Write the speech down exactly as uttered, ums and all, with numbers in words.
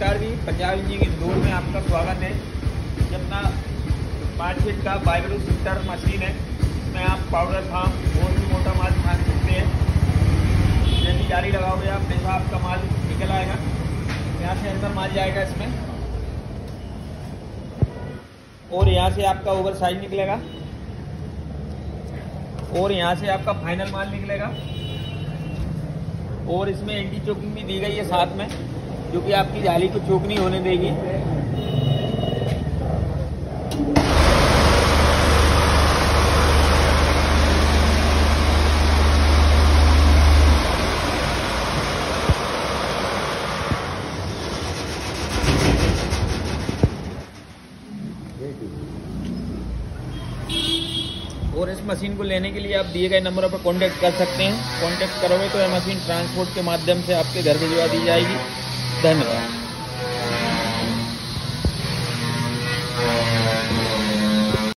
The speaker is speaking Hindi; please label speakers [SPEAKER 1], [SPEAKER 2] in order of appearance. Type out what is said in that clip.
[SPEAKER 1] नमस्कार जी, पंजाब इंजीनियरिंग इंदौर में आपका स्वागत है। ये अपना पाँच फीट का वाइब्रो शिफ्टर मशीन है। इसमें आप पाउडर फार्म और भी मोटा माल छान सकते हैं। जैसी जाली लगाओगे आप वैसा आपका माल निकल आएगा। यहाँ से अंदर माल जाएगा इसमें, और यहाँ से आपका ओवर साइज निकलेगा, और यहाँ से आपका फाइनल माल निकलेगा। और इसमें एंटी चोकिंग भी दी गई है साथ में, जो कि आपकी जाली को चोक नहीं होने देगी। और इस मशीन को लेने के लिए आप दिए गए नंबरों पर कांटेक्ट कर सकते हैं। कांटेक्ट करोगे तो यह मशीन ट्रांसपोर्ट के माध्यम से आपके घर भिजवा दी जाएगी। धन्यवाद।